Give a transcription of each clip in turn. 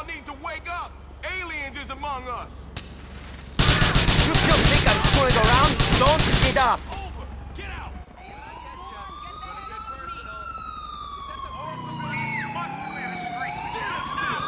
need to wake up! Aliens is among us! You still think I'm screwing around? Don't get up! Over! Get out! Stand still!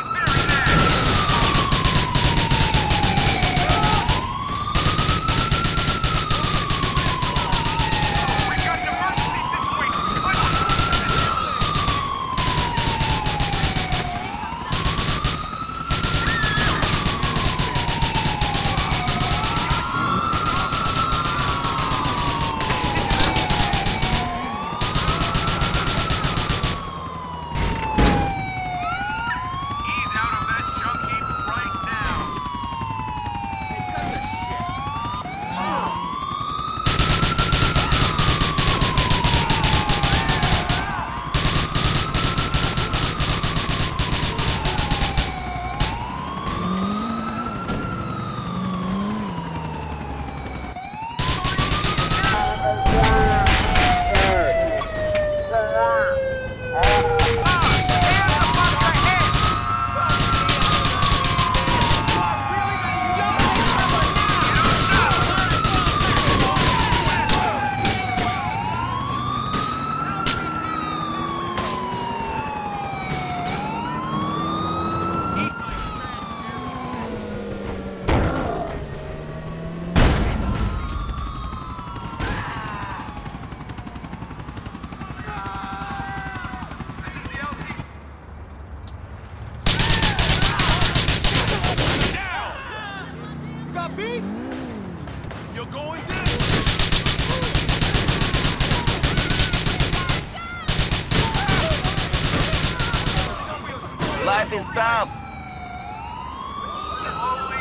Beef? You're going down! Life is tough.